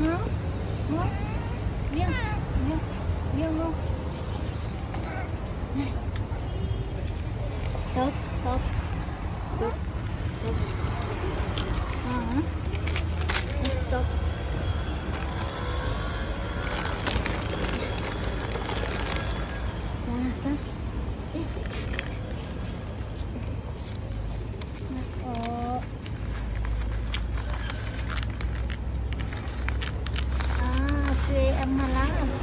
Mau. Biar. Biar mau. Stop. Stop. Stop. Sana. Is. Nako. Okay, ang malam.